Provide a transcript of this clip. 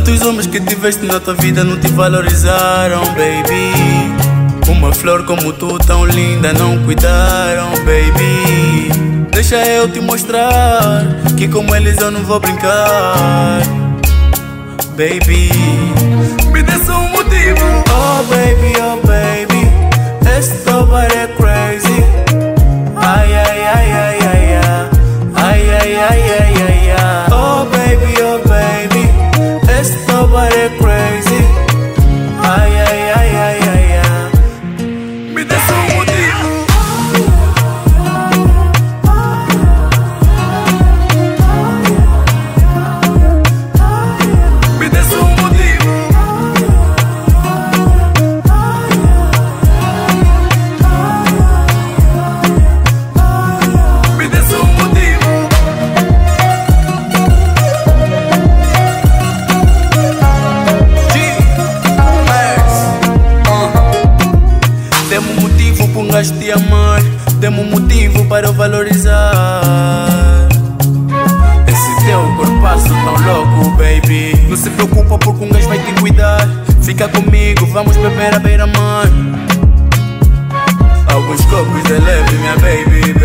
Quantos homens que tiveste na tua vida não te valorizaram, baby? Uma flor como tu, tão linda, não cuidaram, baby. Deixa eu te mostrar que como eles eu não vou brincar, baby. Me dê só um motivo. Oh baby, esse teu body é crazy. Ai, ai, ai, ai, ai, ai. Ai, ai, ai, ai, ai, ai. Oh baby, esse teu body é crazy. Ai, ai, ai, ai, ai, ai. Me dê só um motivo. Me dê só um motivo. Me dê só um motivo. Dê-me um motivo para um gajo te amar. Dê-me um motivo para eu valorizar esse teu corpaço tão louco, baby. Não se preocupa porque um gajo vai te cuidar. Fica comigo, vamos beber à beira-mar. Alguns copos de leve, minha baby.